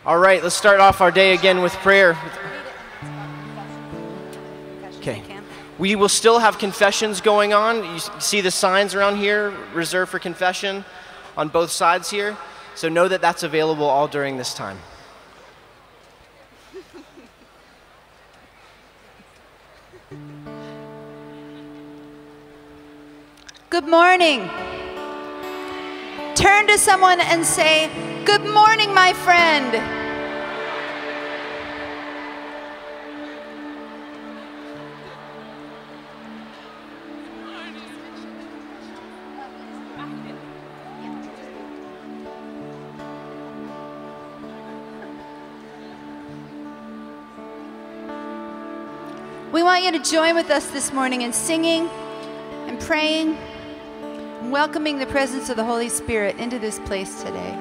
All right, let's start off our day again with prayer. Okay. We will still have confessions going on. You see the signs around here, reserved for confession on both sides here. So know that that's available all during this time. Good morning. Turn to someone and say, "Good morning, my friend." We want you to join with us this morning in singing and praying, and welcoming the presence of the Holy Spirit into this place today.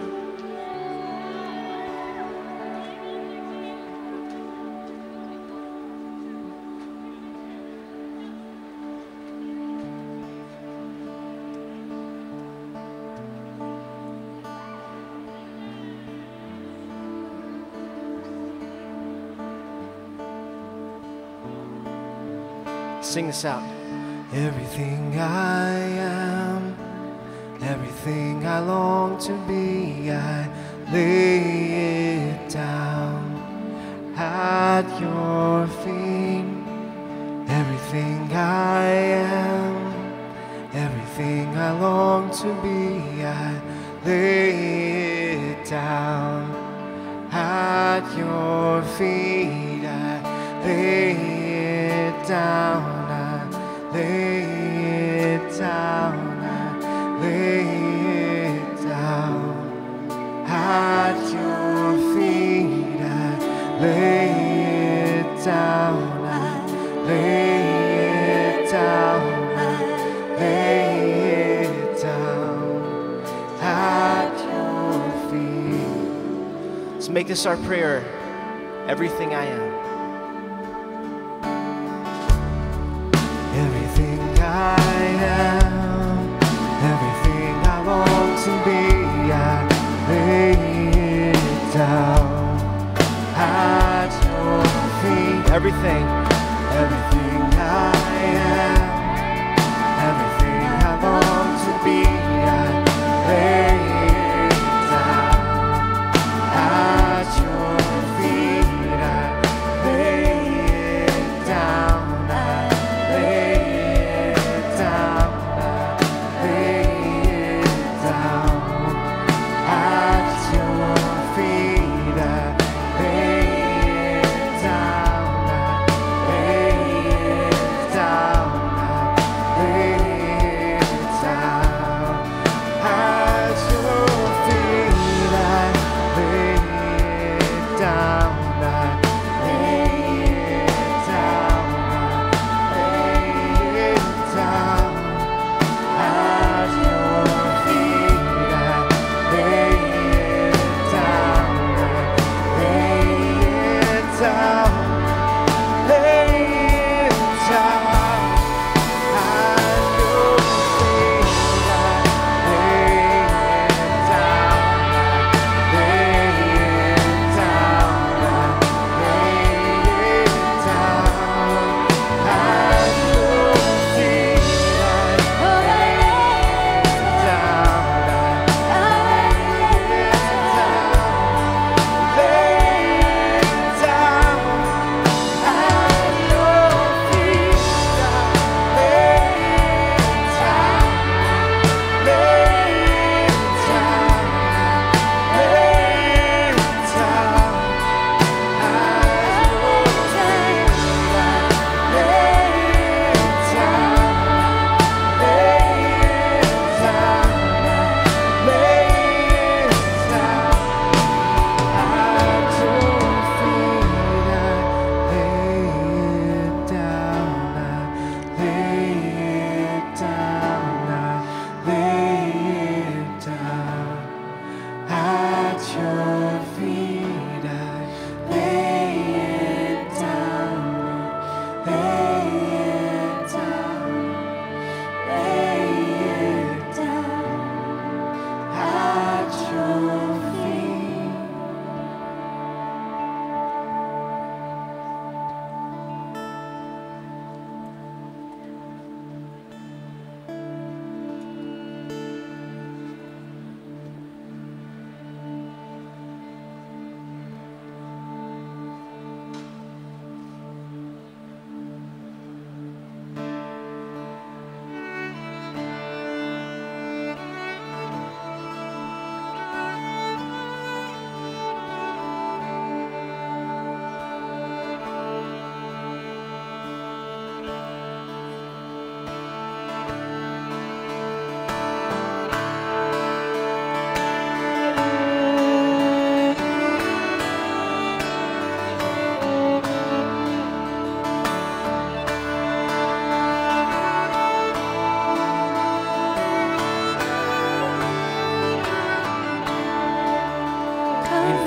Sing this out. Everything I am, everything I long to be, I lay it down at your feet. Everything I am, everything I long to be, I lay it down at your feet. I lay it down. Lay it down, I lay it down at your feet. I lay it down, I lay it down, I lay it down at your feet. So make this our prayer. Everything I am. Everything I am, everything I long to be, I lay it down at your feet. Everything. Everything I am, everything I long to be, I lay it down at your feet. I lay it down.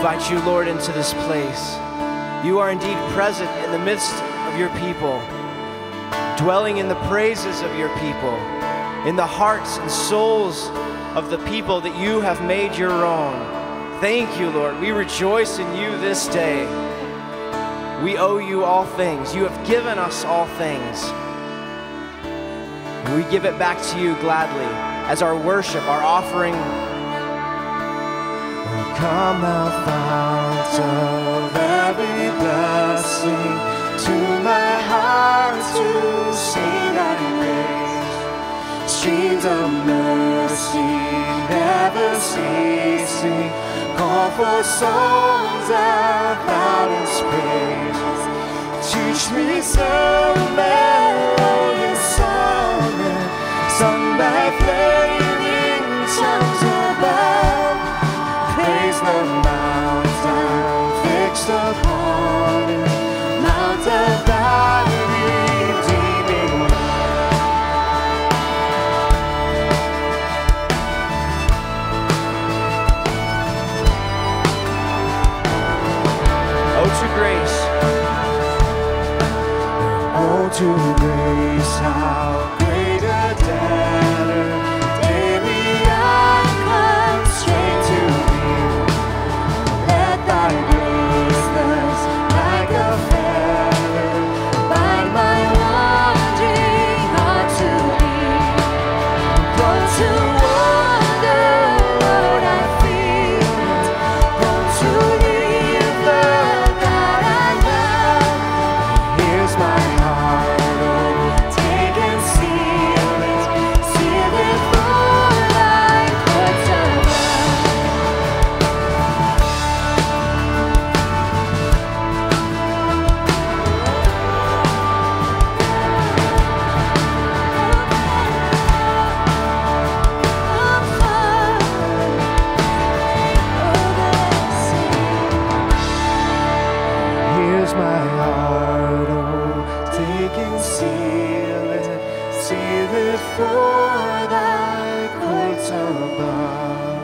invite you, Lord, into this place. You are indeed present in the midst of your people, dwelling in the praises of your people, in the hearts and souls of the people that you have made your own. Thank you, Lord. We rejoice in you this day. We owe you all things. You have given us all things. And we give it back to you gladly as our worship, our offering. Come thou fount of every blessing, to my heart to sing thy praise. Streams of mercy never ceasing, call for songs of loudest praise. Teach me some melodious sonnet, sung by flaming tongues above. Praise the mountain fixed upon it, mount of thy redeeming love. Oh, to grace. Oh, to grace, how great a debtor daily I come straight to thee. Let thy grace thus like a feather bind my wandering heart to thee. Prone to wander, Lord, I feel it. Prone to leave the God I love. Here's my heart, oh, take and seal it for thy courts above. Here's my heart, oh, take and seal it for thy courts above.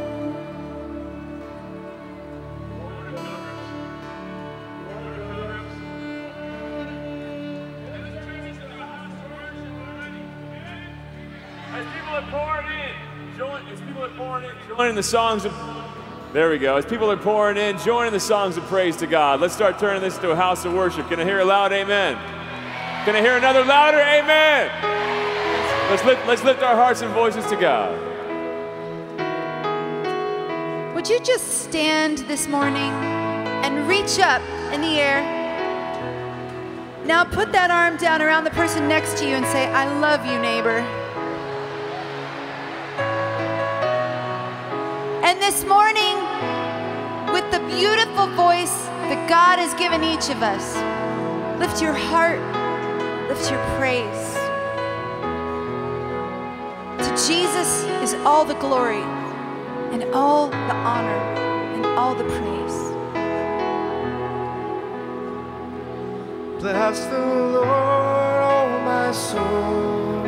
As people are pouring in, join the songs of, there we go. As people are pouring in, join in the songs of praise to God. Let's start turning this into a house of worship. Can I hear a loud amen? Can I hear another louder amen? Let's lift our hearts and voices to God. Would you just stand this morning and reach up in the air? Now put that arm down around the person next to you and say, I love you, neighbor. And this morning, with the beautiful voice that God has given each of us, lift your heart, lift your praise. To Jesus is all the glory and all the honor and all the praise. Bless the Lord, oh my soul,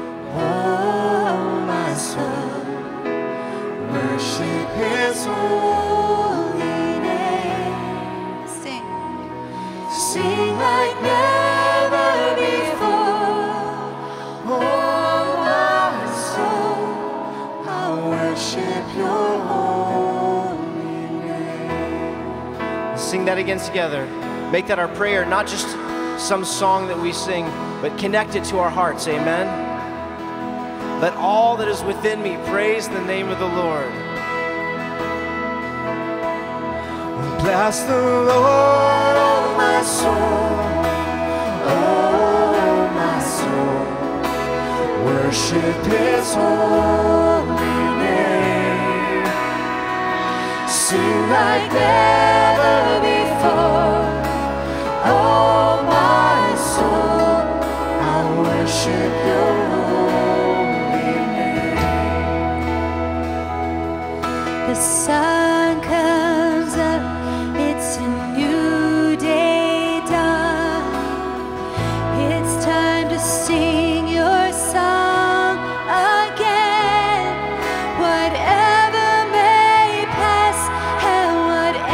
oh my soul. Worship His holy name. Sing. Sing like never before. Oh my soul, I worship Your holy name. Sing that again together. Make that our prayer, not just some song that we sing, but connect it to our hearts. Amen. Let all that is within me praise the name of the Lord. Bless the Lord, oh my soul, oh my soul. Worship His holy name. Sing like never before. Oh my soul, I worship Your holy name. The sun comes up, it's a new day dawn. It's time to sing Your song again. Whatever may pass and whatever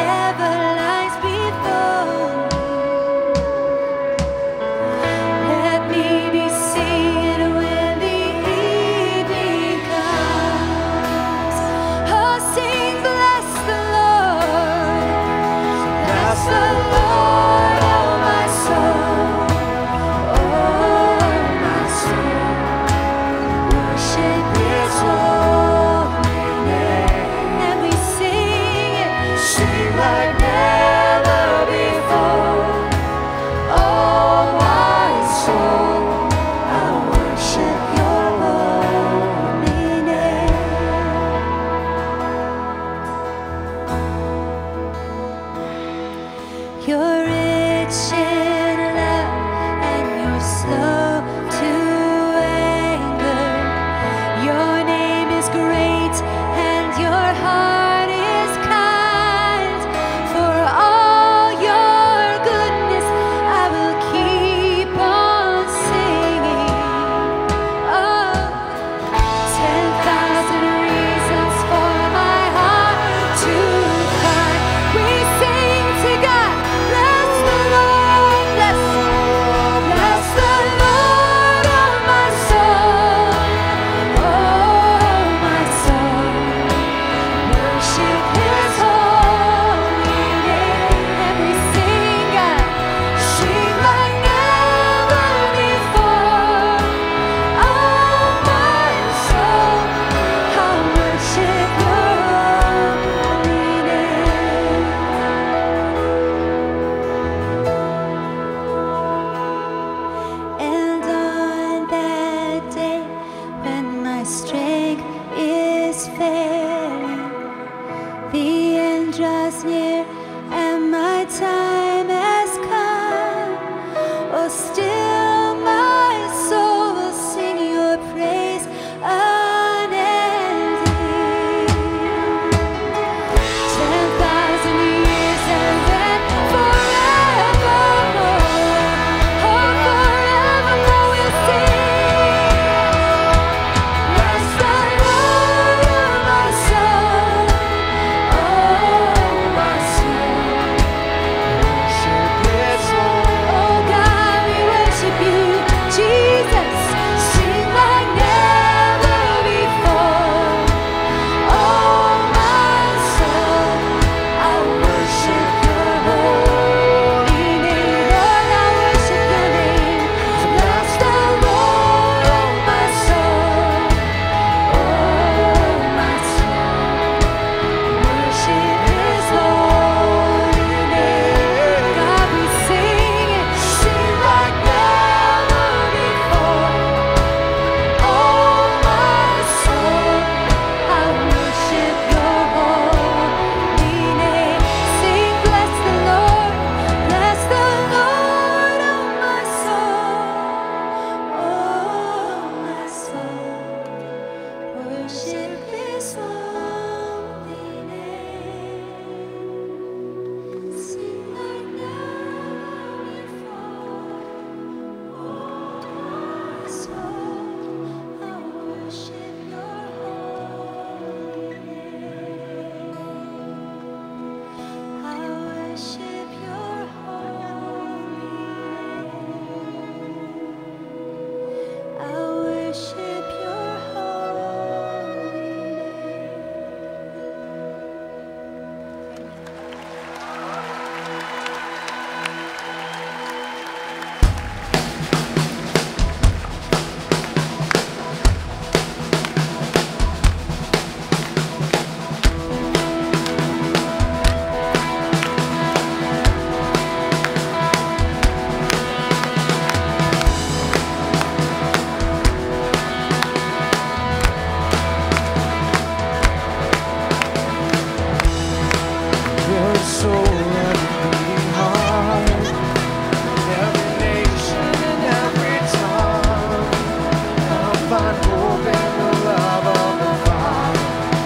find hope in the love of the Father.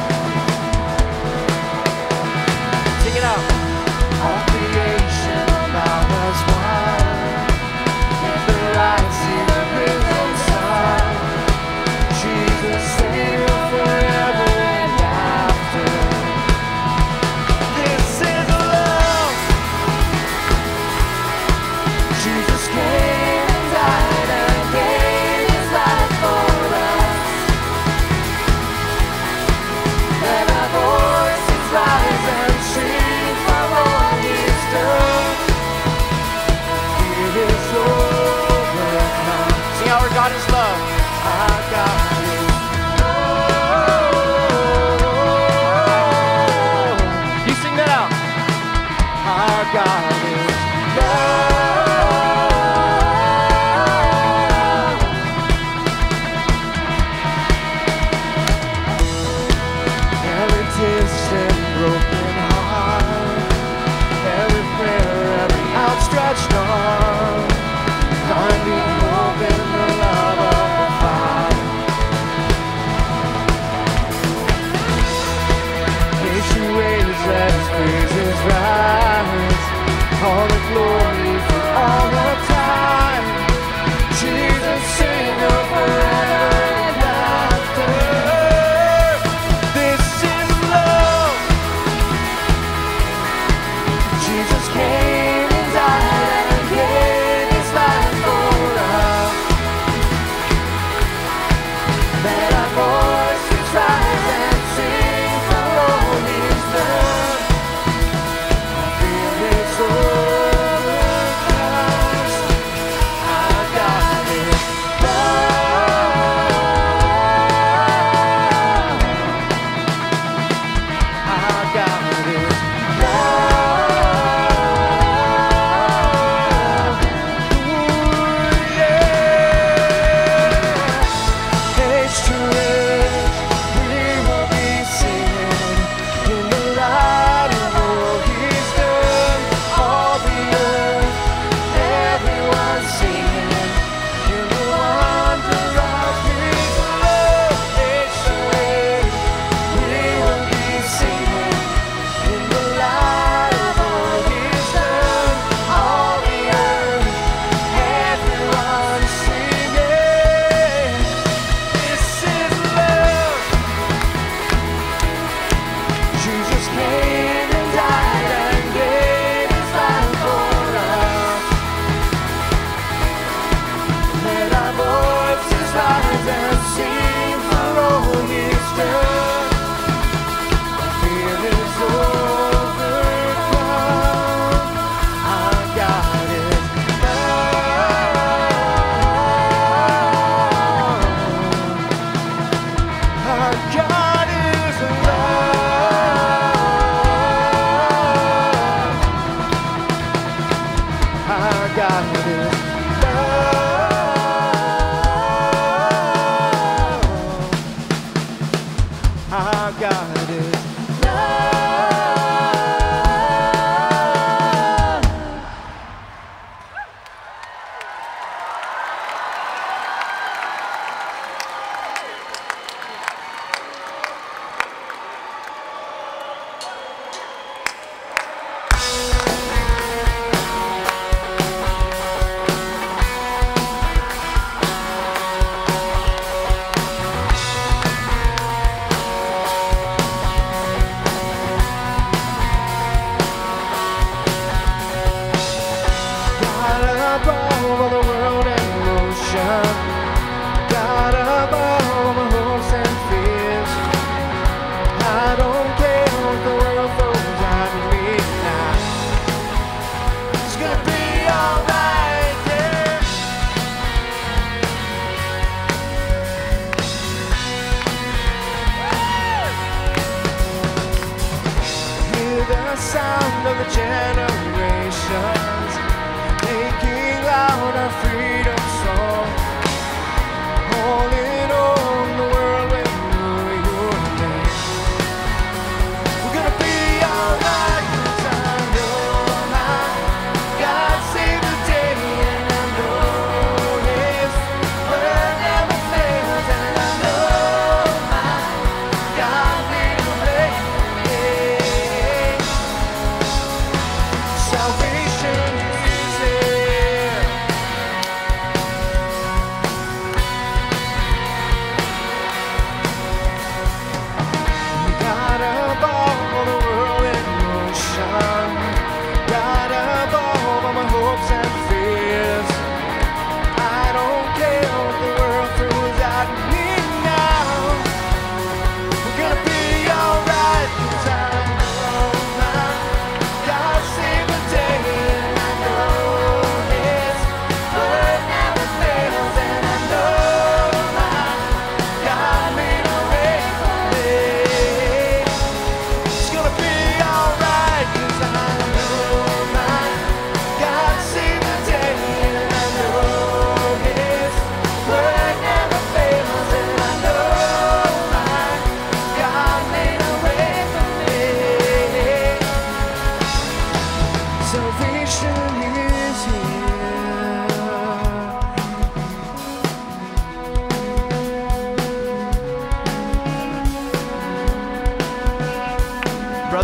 Sing it out. All creation about us one, and the lights in the risen sun. Jesus, Savior forever and after. This is love. Jesus came and died and gave his life for us.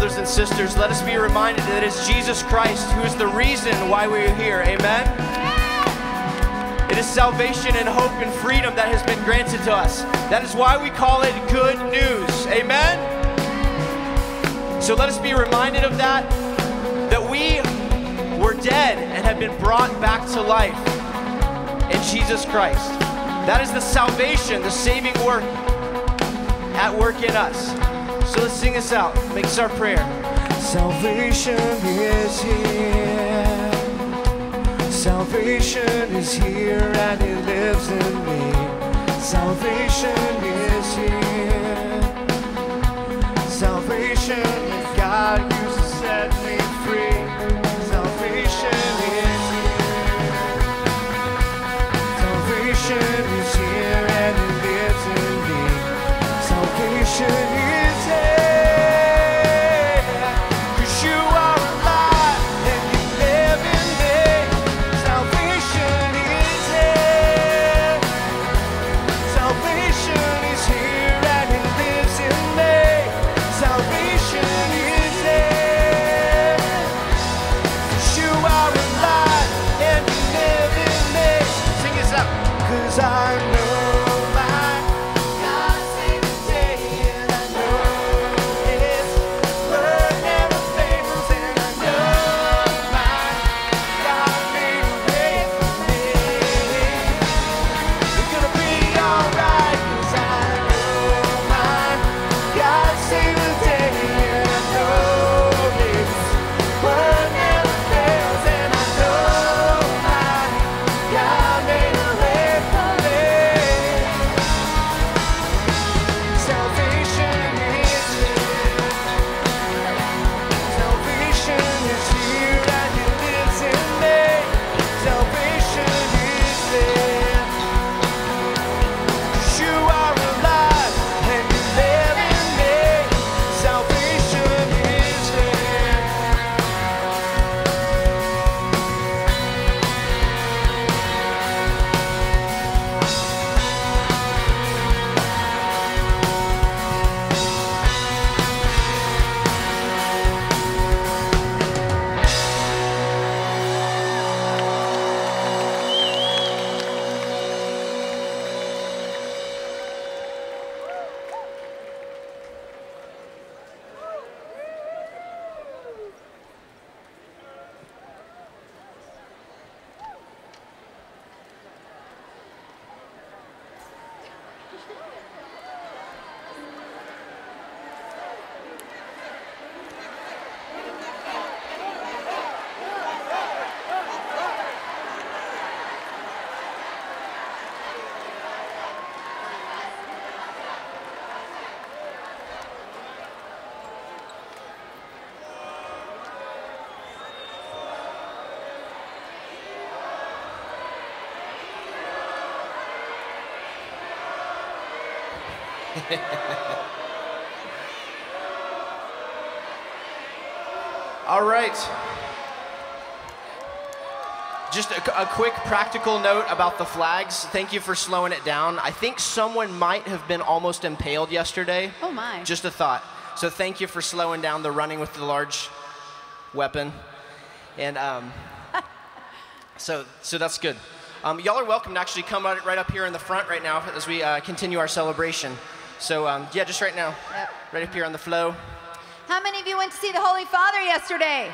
brothers and sisters, let us be reminded that it is Jesus Christ who is the reason why we are here. Amen? It is salvation and hope and freedom that has been granted to us. That is why we call it good news. Amen? So let us be reminded of that we were dead and have been brought back to life in Jesus Christ. That is the salvation, the saving work at work in us. So let's sing this out. Make this our prayer. Salvation is here. Salvation is here and it lives in me. Salvation is here. Salvation is God used to set me free. Salvation is here. Salvation is here and it lives in me. Salvation is here. 'Cause you are alive and you live in me. Salvation is here. Salvation is here and it lives in me. Salvation is here. 'Cause you are alive and you live in me. Sing this out. 'Cause I know my God saved the day, and I know His word never fails, and I know my God made a way for me. It's gonna be alright, 'cause I know my God saved the day, and I know His word never fails, and I know my God made a way for me. Salvation is here. Salvation is here and it lives in me. Salvation is there. 'Cause you are alive and you live in me. Salvation is there. All right. Just a quick practical note about the flags. Thank you for slowing it down. I think someone might have been almost impaled yesterday. Oh my. Just a thought. So thank you for slowing down the running with the large weapon. And so that's good. Y'all are welcome to actually come right up here in the front right now as we continue our celebration. So yeah, just right now, Yep. right up here on the flow. How many of you went to see the Holy Father yesterday?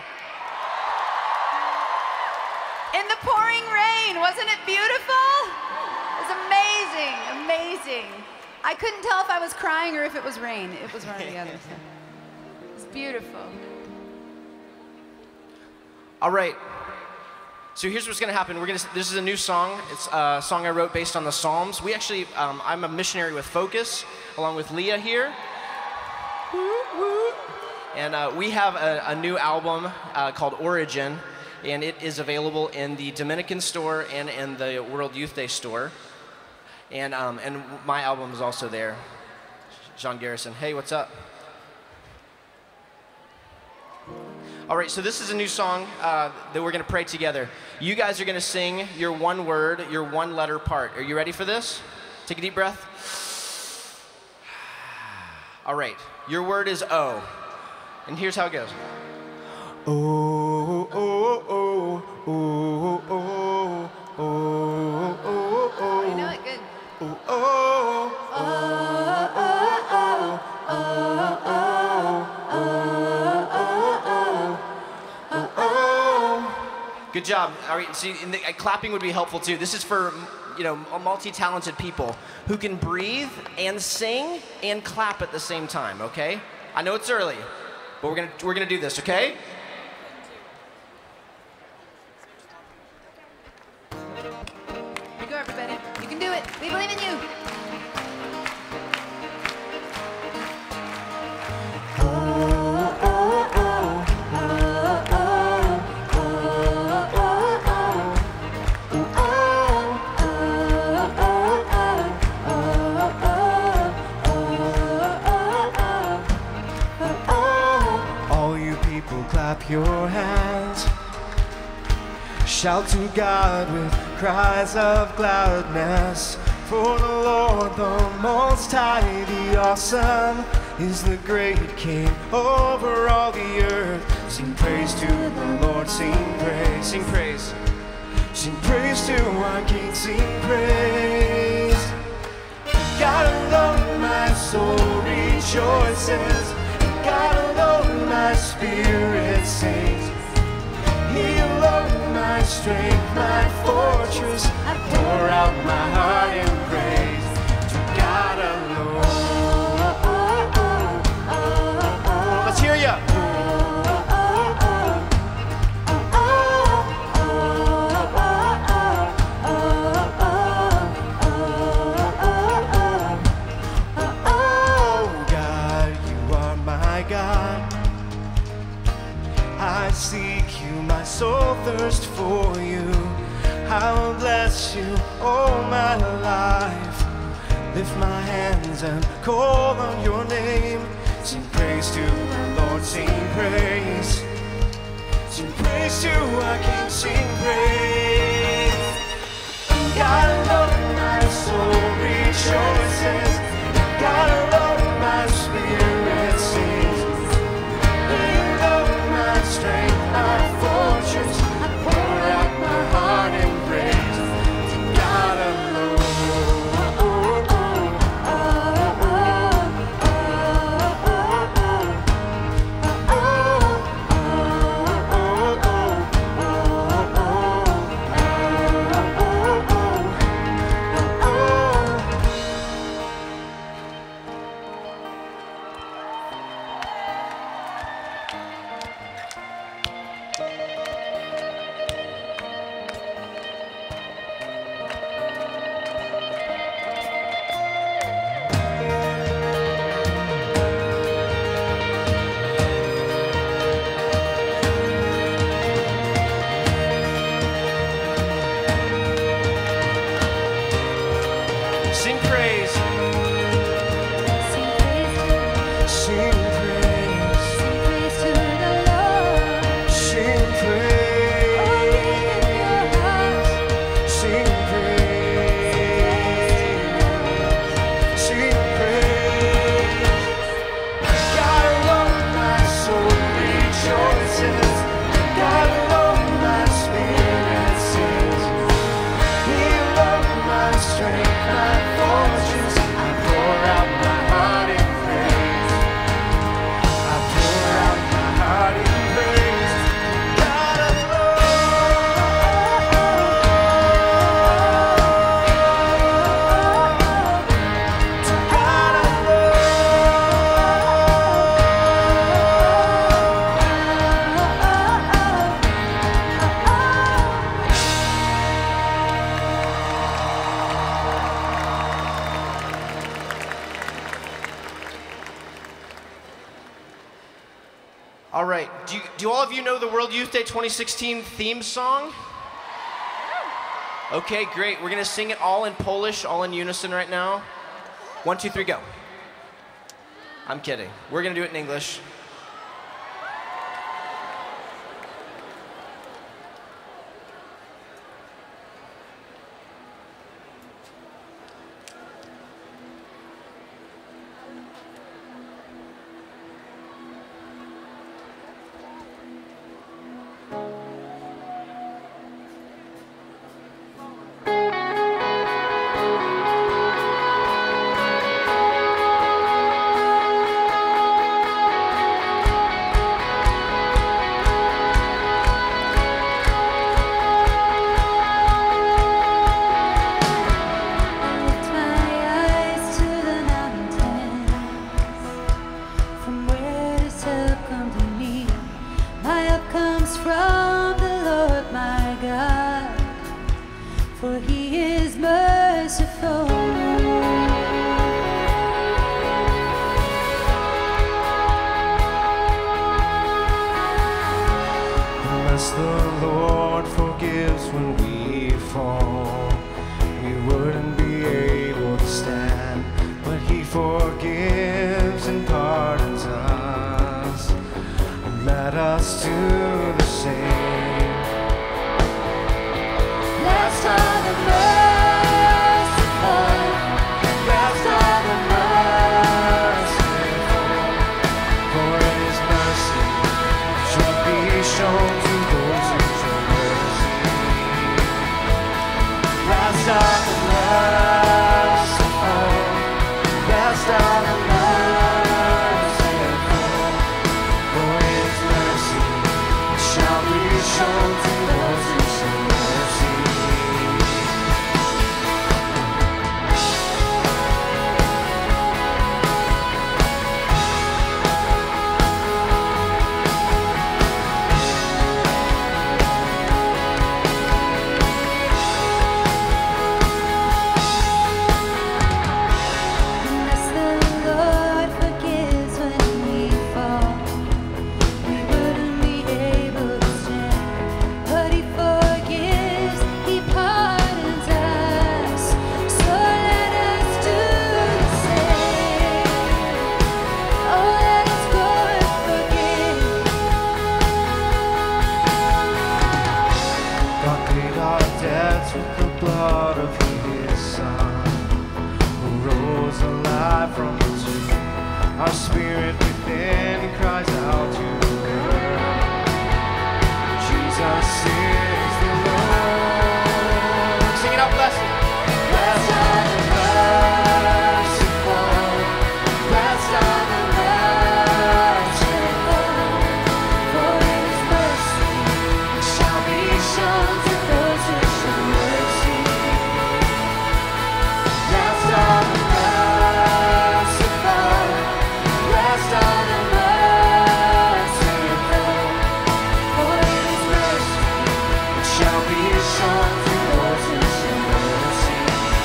In the pouring rain, wasn't it beautiful? It was amazing, amazing. I couldn't tell if I was crying or if it was rain. It was one or the other. So. It was beautiful. All right. So here's what's going to happen. This is a new song. It's a song I wrote based on the Psalms. We actually, I'm a missionary with Focus, along with Leah here. And we have a new album called Origin, and it is available in the Dominican store and in the World Youth Day store. And my album is also there. John Garrison. Hey, what's up? All right, so this is a new song that we're going to pray together. You guys are going to sing your one word, your one letter part. Are you ready for this? Take a deep breath. All right, your word is O. And here's how it goes. Oh, oh, oh, oh, oh, oh, oh, oh, oh. You know it good. Oh, oh, oh, oh, oh, oh, oh. Good job. All right, see, clapping would be helpful too. This is for, you know, multi-talented people who can breathe and sing and clap at the same time, okay? I know it's early, but we're gonna do this, okay? Here you go, everybody. You can do it. We believe in you. All you people, clap your hands. Shout to God with cries of gladness. For the Lord, the Most High, the awesome, is the great King over all the earth. Sing praise to the Lord, sing praise, sing praise. Sing praise to our King, sing praise. God alone, my soul rejoices. God alone, my spirit sings. He alone, my strength, my fortress. I pour out my heart in praise to God alone. Let's hear ya. Oh God, you are my God. I seek you, my soul thirsts for you. I will bless you all my life. Lift my hands and call on your name. Sing praise to the Lord, sing praise. Sing praise to our King, sing praise. God alone, my soul rejoices. God alone, my spirit sings. He alone, my strength, my fortress. I pour out my heart in praise to God alone. Sing praise. Sing praise Sing praise. to the Lord. Sing praise. Sing praise. Sing praise. God alone, my soul rejoices. God alone, my spirit sings. He alone, my strength, my fortress. I pour out my heart in praise. I pour out my heart in praise. God alone. To God All right. Do all of you know the World Youth Day 2016 theme song? Okay, great. We're gonna sing it all in Polish, all in unison right now. 1, 2, 3, go. I'm kidding. We're gonna do it in English. Our spirit within cries out to her. Jesus is the Lord. Sing it out, blessed. Blessed are the merciful. Blessed are the merciful. For His mercy shall be shown to those who show mercy. Blessed are the merciful. Blessed are the merciful. For His mercy shall be shown to those who show mercy.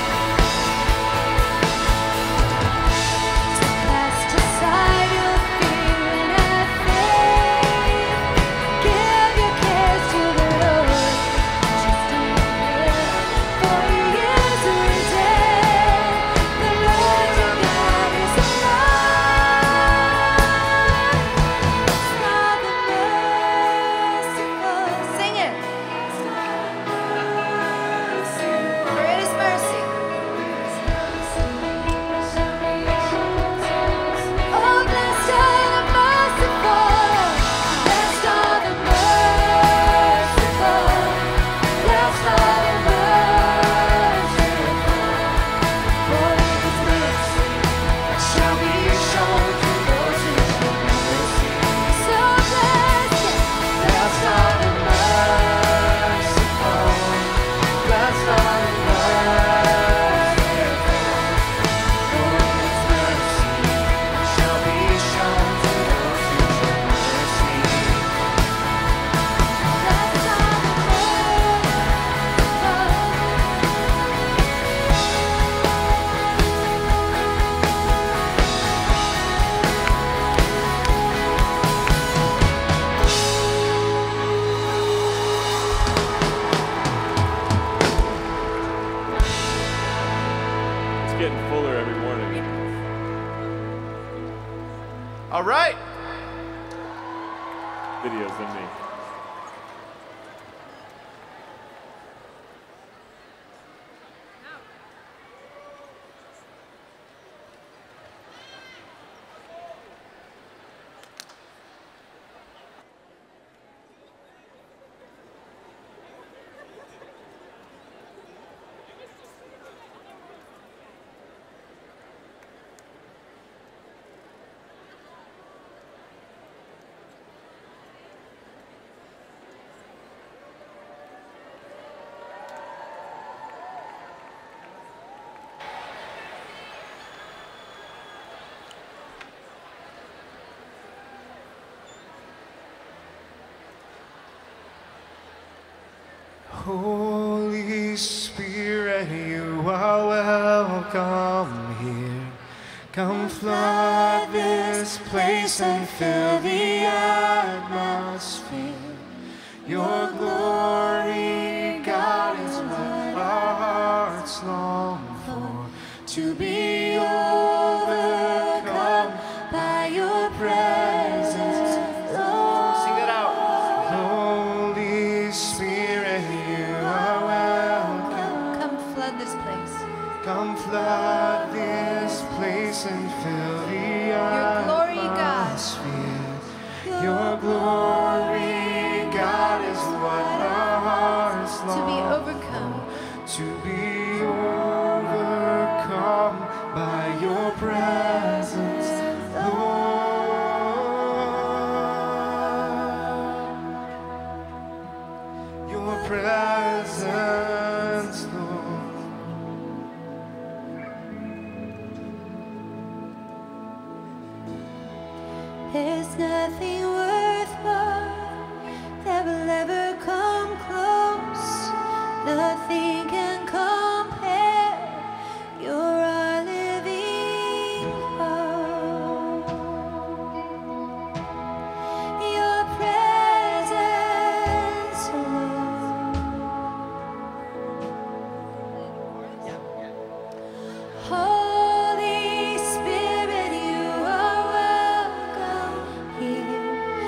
Cast aside your fear and have faith. Give your cares to the Lord. Trust in Him, for He is risen. The Lord your God is alive. God the merciful. Sing it. For it is mercy. Oh, blessed are the merciful. Blessed are the merciful. Blessed are the merciful. For His mercy Shall be shown to those who show mercy. so blessed. Blessed are the merciful. Blessed are the merciful. For His mercy shall be shown to those who show mercy. Blessed are the It's getting fuller every morning. All right. Videos than me. Holy Spirit, you are welcome here. Come flood this place and fill the atmosphere. Your glory, God, is what our hearts long for. To be overcome by your presence, Lord. Sing that out. Holy Spirit, you are welcome. Come flood this place. Come flood this place and fill the Your glory, God. atmosphere. Your glory, God, is what our hearts To long be overcome. to be overcome by your presence, Lord. Your presence, Lord. There's nothing worth more that will ever come close. Nothing can compare. You're our living hope. Your presence, Lord. Holy Spirit, you are welcome here.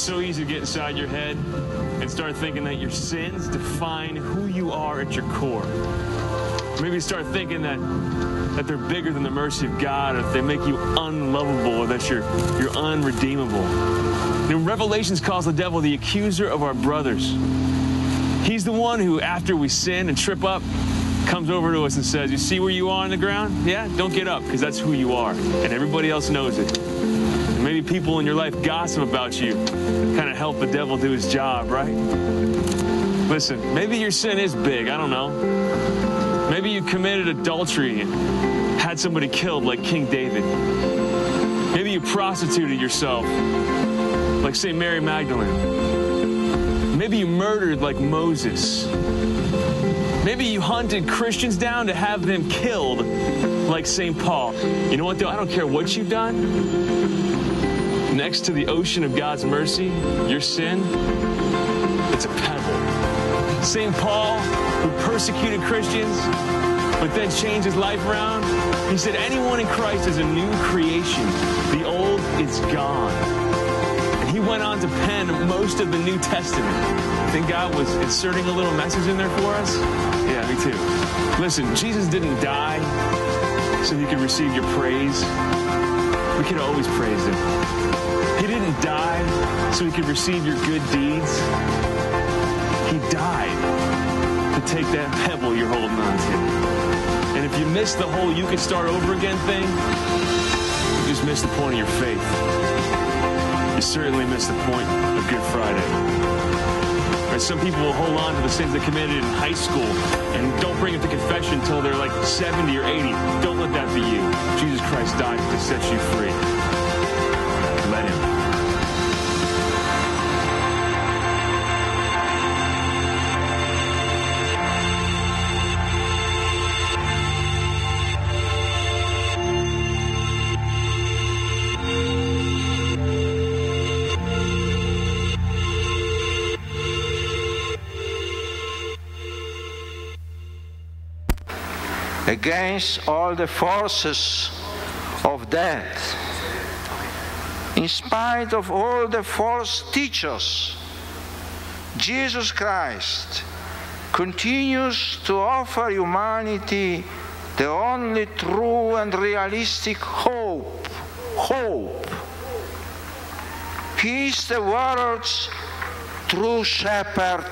so easy to get inside your head and start thinking that your sins define who you are at your core. Maybe start thinking that they're bigger than the mercy of God, or that they make you unlovable, or that you're unredeemable. Revelations calls the devil the accuser of our brothers. He's the one who, after we sin and trip up, comes over to us and says, you see where you are on the ground? Yeah, don't get up, because that's who you are, and everybody else knows it. And maybe people in your life gossip about you, kind of help the devil do his job, right? Listen, maybe your sin is big, I don't know. Maybe you committed adultery and had somebody killed like King David. Maybe you prostituted yourself like St. Mary Magdalene. Maybe you murdered like Moses. Maybe you hunted Christians down to have them killed like St. Paul. You know what, though? I don't care what you've done. Next to the ocean of God's mercy, your sin, it's a pebble. St. Paul, who persecuted Christians, but then changed his life around, he said, anyone in Christ is a new creation. The old is gone. And he went on to pen most of the New Testament. I think God was inserting a little message in there for us. Yeah, me too. Listen, Jesus didn't die so you could receive your praise. We could always praise him. He didn't die so he could receive your good deeds. He died to take that pebble you're holding on to. And if you miss the whole you could start over again thing, you just missed the point of your faith. You certainly missed the point of Good Friday. Right, some people will hold on to the sins they committed in high school and don't bring it to confession until they're like 70 or 80. Don't let that be you. Jesus Christ died to set you free. Let him. Against all the forces of death, in spite of all the false teachers, Jesus Christ continues to offer humanity the only true and realistic hope. He is the world's true shepherd.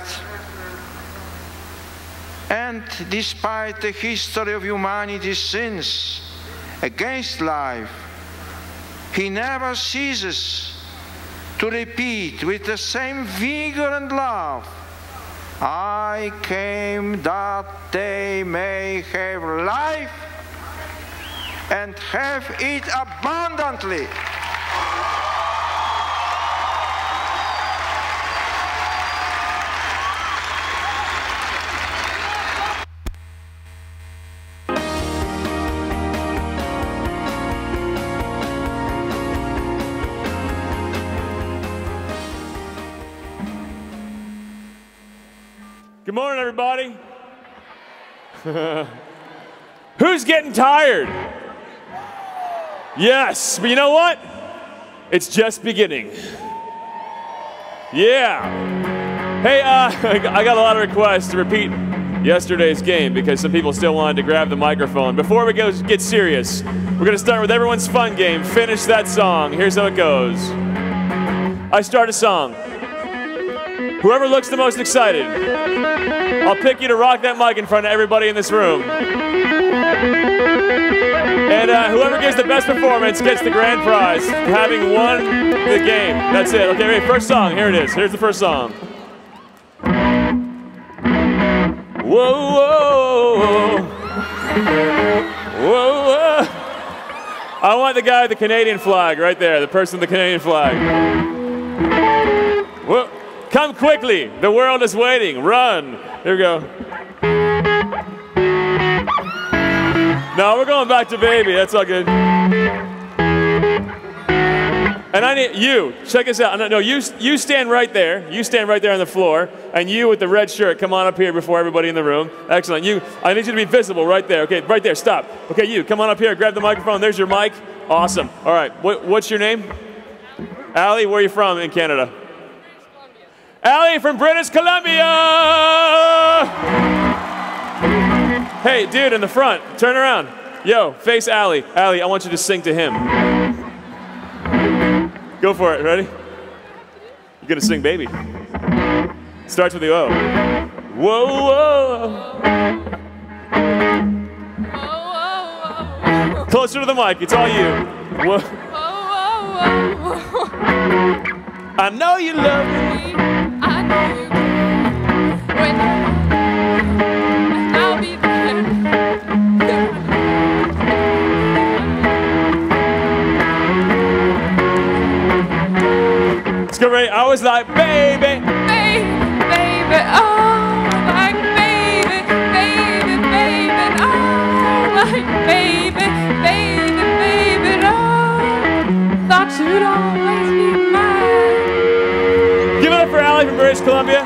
And despite the history of humanity's sins against life, he never ceases to repeat with the same vigor and love, I came that they may have life and have it abundantly. Good morning, everybody. Who's getting tired? Yes, but you know what? It's just beginning. Yeah. Hey, I got a lot of requests to repeat yesterday's game because some people still wanted to grab the microphone. Before we get serious, we're going to start with everyone's fun game. Finish that song. Here's how it goes. I start a song. Whoever looks the most excited, I'll pick you to rock that mic in front of everybody in this room. And whoever gives the best performance gets the grand prize, having won the game. That's it. Okay, ready? First song. Here it is. Here's the first song. Whoa, whoa, whoa, whoa. I want the guy with the Canadian flag right there, the person with the Canadian flag. Whoa. Come quickly, the world is waiting. Run. Here we go. No, we're going back to baby. That's all good. And I need you. Check us out. No, you stand right there. You stand right there on the floor. And you with the red shirt, come on up here before everybody in the room. Excellent. I need you to be visible right there. Okay, right there. Stop. Okay, you come on up here. Grab the microphone. There's your mic. Awesome. All right. What's your name? Allie, where are you from in Canada? Allie from British Columbia. Hey, dude in the front, turn around. Yo, face Allie. Allie, I want you to sing to him. Go for it, ready? You're gonna sing Baby. Starts with the O. Whoa, whoa. Closer to the mic, it's all you. Whoa. I know you love me. I know you do. When I'll be there. Let's go, Ray. I was like, baby. Baby, baby, oh, like baby, baby, baby, oh, like baby, baby, baby, oh, thought you'd always be mine. Give it up for Allie from British Columbia.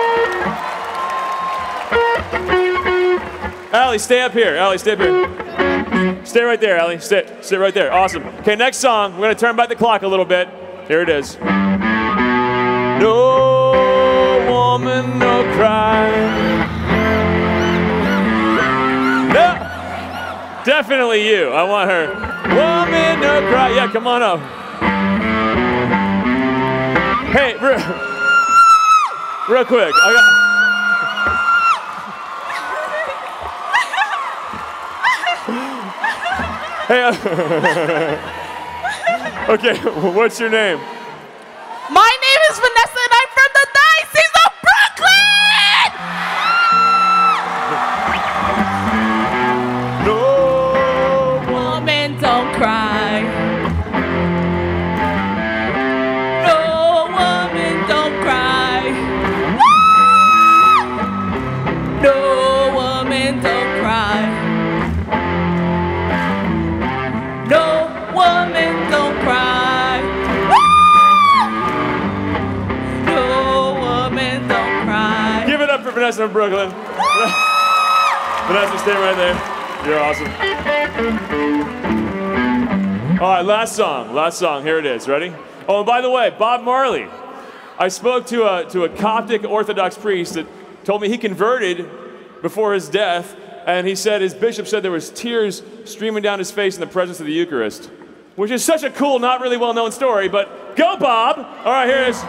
Allie, stay up here. Allie, stay up here. Stay right there, Allie. Sit right there. Awesome. Okay, next song. We're going to turn back the clock a little bit. Here it is. No woman, no cry. No. Definitely you. I want her. Woman, no cry. Yeah, come on up. Hey, real quick. Hey. Okay, what's your name? My name is Vanessa and I'm from the Diocese of Brooklyn! No. Woman, don't cry. No, woman, don't cry. No, woman, don't cry. No, woman, don't cry. No, woman, don't cry. Give it up for Vanessa from Brooklyn. Vanessa, stay right there. You're awesome. All right, last song. Here it is. Ready? Oh, and by the way, Bob Marley. I spoke to a Coptic Orthodox priest that told me he converted before his death, and he said his bishop said there was tears streaming down his face in the presence of the Eucharist, which is such a cool, not really well-known story, but go, Bob! All right, here it is.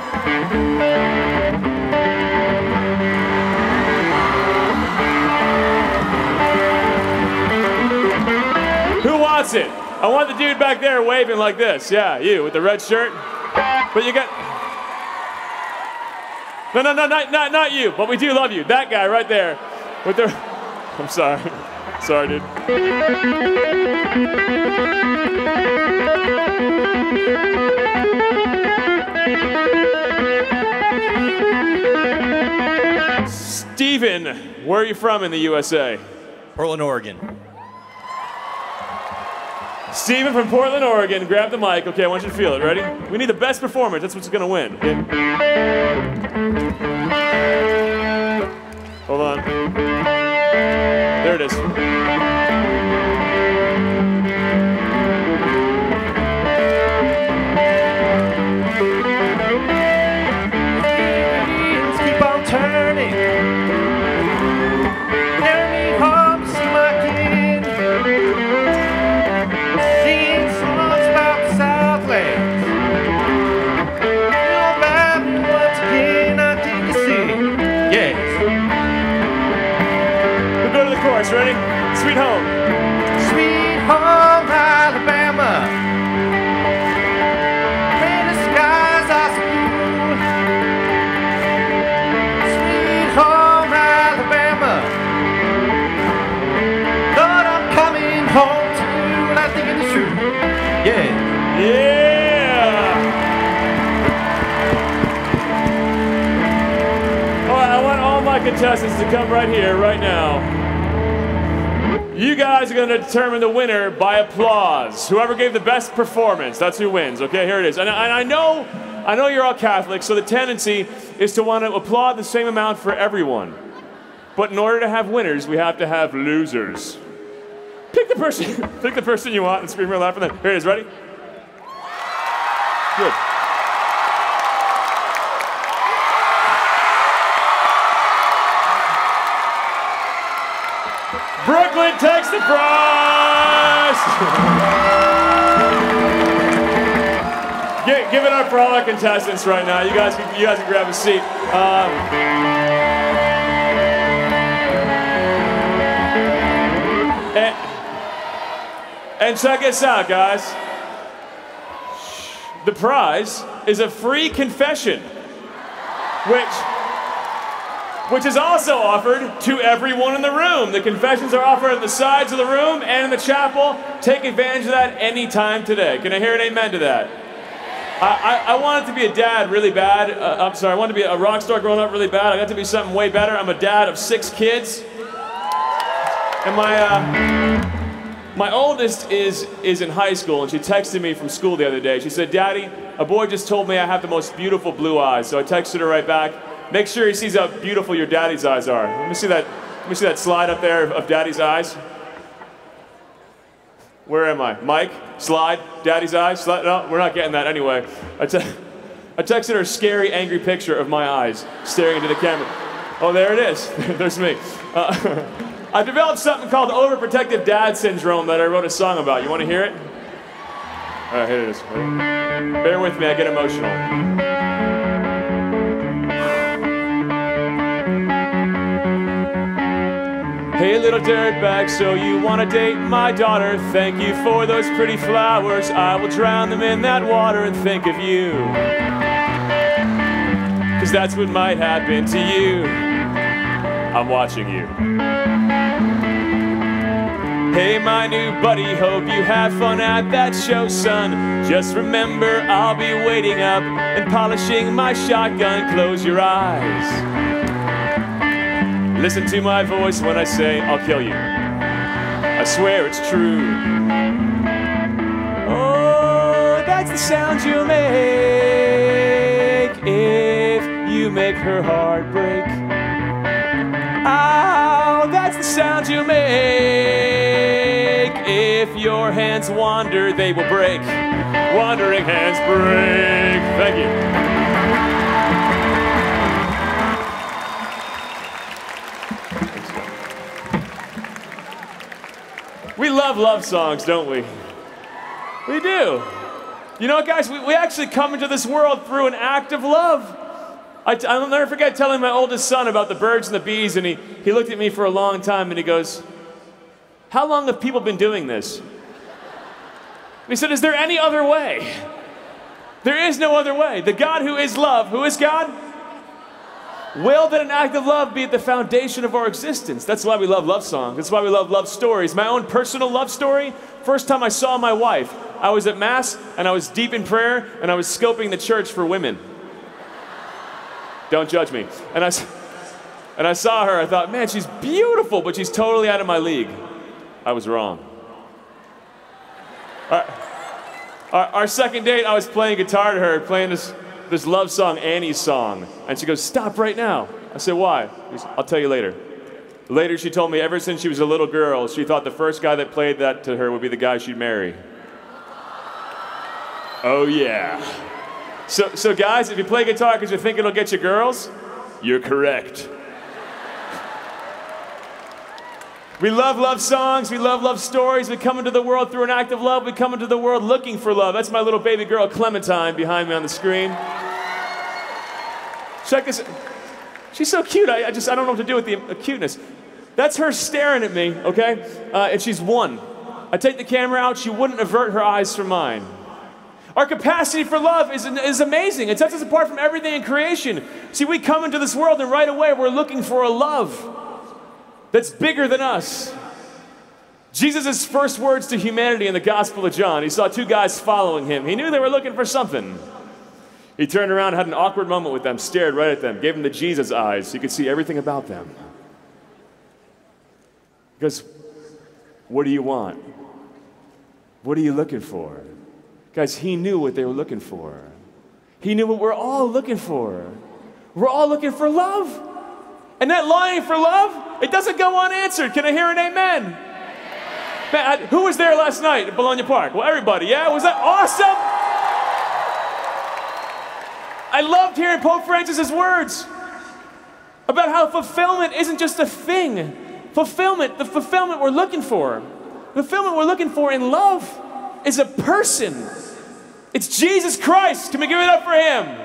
Who wants it? I want the dude back there waving like this. Yeah, you with the red shirt. But you got... No, not you, but we do love you. That guy right there with the... I'm sorry. Sorry, dude. Steven, where are you from in the USA? Portland, Oregon. Steven from Portland, Oregon. Grab the mic. Okay, I want you to feel it. Ready? We need the best performance. That's what's going to win. Okay? Hold on. There it is. Keep on turning. Carry me home to see my kid. Singing songs about the Southlands. You'll buy me once again, I take a seat. Yes. We'll go to the chorus. Ready? Sweet Home. Sweet home, Alabama. Where the skies are so blue. Sweet home, Alabama. Lord, I'm coming home to you, and I think it's true. Yeah. Yeah! All right, I want all my contestants to come right here, right now. You guys are going to determine the winner by applause. Whoever gave the best performance, that's who wins. Okay, here it is. And I know you're all Catholics, so the tendency is to want to applaud the same amount for everyone. But in order to have winners, we have to have losers. Pick the person you want and scream real loud for them. Here it is. Ready? Good. Brooklyn takes the prize! Give it up for all our contestants right now. You guys can grab a seat. And check this out, guys. The prize is a free confession, which is also offered to everyone in the room. The confessions are offered at the sides of the room and in the chapel. Take advantage of that anytime today. Can I hear an amen to that? I wanted to be a dad really bad. I wanted to be a rock star growing up really bad. I got to be something way better. I'm a dad of 6 kids. And my oldest is in high school, and she texted me from school the other day. She said, "Daddy, a boy just told me I have the most beautiful blue eyes." So I texted her right back. Make sure he sees how beautiful your daddy's eyes are. Let me see that slide up there of daddy's eyes. Where am I? Mike, slide, daddy's eyes. Slide. No, we're not getting that anyway. I texted her a scary, angry picture of my eyes staring into the camera. Oh, there it is. There's me. I've developed something called overprotective dad syndrome that I wrote a song about. You want to hear it? All right, here it is. Bear with me, I get emotional. Hey little dirtbag, so you wanna date my daughter? Thank you for those pretty flowers. I will drown them in that water and think of you. 'Cause that's what might happen to you. I'm watching you. Hey my new buddy, hope you have fun at that show, son. Just remember I'll be waiting up and polishing my shotgun. Close your eyes. Listen to my voice when I say I'll kill you. I swear it's true. Oh, that's the sound you'll make if you make her heart break. Oh, that's the sound you'll make if your hands wander, they will break. Wandering hands break. Thank you. We love songs, don't we? We do. You know what, guys? We actually come into this world through an act of love. I'll never forget telling my oldest son about the birds and the bees, and he looked at me for a long time, and he goes, "How long have people been doing this?" And he said, "Is there any other way?" There is no other way. The God who is love, who is God? Will that an act of love be at the foundation of our existence. That's why we love songs. That's why we love stories. My own personal love story, first time I saw my wife, I was at Mass, and I was deep in prayer, and I was scoping the church for women. Don't judge me. And I saw her, I thought, man, she's beautiful, but she's totally out of my league. I was wrong. Our second date, I was playing guitar to her, playing this love song, Annie's song. And she goes, "Stop right now." I said, "Why?" She said, "I'll tell you later." Later, she told me ever since she was a little girl, she thought the first guy that played that to her would be the guy she'd marry. Oh, yeah. So guys, if you play guitar because you think it'll get you girls, you're correct. We love songs, we love stories. We come into the world through an act of love. We come into the world looking for love. That's my little baby girl, Clementine, behind me on the screen. Check this. She's so cute. I don't know what to do with the cuteness. That's her staring at me, okay? And she's 1. I take the camera out, she wouldn't avert her eyes from mine. Our capacity for love is amazing. It sets us apart from everything in creation. See, we come into this world and right away we're looking for a love that's bigger than us. Jesus' first words to humanity in the Gospel of John, he saw 2 guys following him. He knew they were looking for something. He turned around, had an awkward moment with them, stared right at them, gave them the Jesus eyes so you could see everything about them. He goes, "What do you want? What are you looking for?" Guys, he knew what they were looking for. He knew what we're all looking for. We're all looking for love. And that longing for love, it doesn't go unanswered. Can I hear an amen? Man, who was there last night at Bologna Park? Well, everybody, yeah? Was that awesome? I loved hearing Pope Francis's words about how fulfillment isn't just a thing. Fulfillment, the fulfillment we're looking for, the fulfillment we're looking for in love is a person. It's Jesus Christ. Can we give it up for him?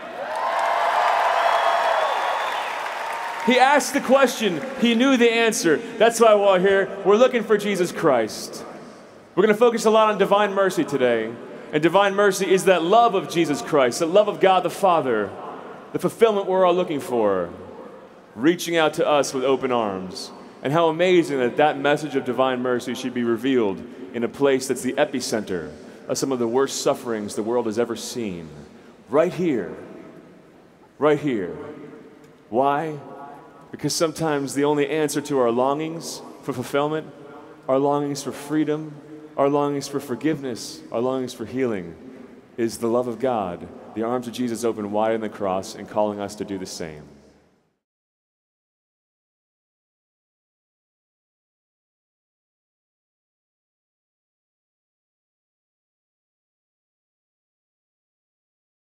He asked the question. He knew the answer. That's why we're here. We're looking for Jesus Christ. We're going to focus a lot on divine mercy today. And divine mercy is that love of Jesus Christ, that love of God the Father, the fulfillment we're all looking for, reaching out to us with open arms. And how amazing that that message of divine mercy should be revealed in a place that's the epicenter of some of the worst sufferings the world has ever seen. Right here. Right here. Why? Because sometimes the only answer to our longings for fulfillment, our longings for freedom, our longings for forgiveness, our longings for healing, is the love of God, the arms of Jesus open wide on the cross and calling us to do the same.